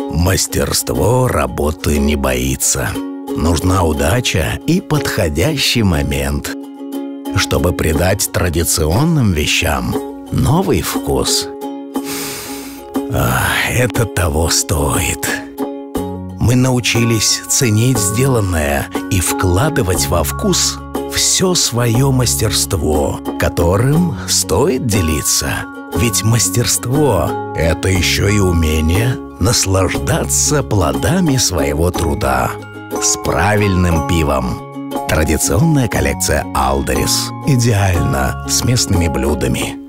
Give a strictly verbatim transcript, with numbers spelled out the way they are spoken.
Мастерство работы не боится. Нужна удача и подходящий момент, чтобы придать традиционным вещам новый вкус. Ах, это того стоит. Мы научились ценить сделанное и вкладывать во вкус все свое мастерство, которым стоит делиться. Ведь мастерство – это еще и умение наслаждаться плодами своего труда с правильным пивом. Традиционная коллекция Alderys идеально с местными блюдами.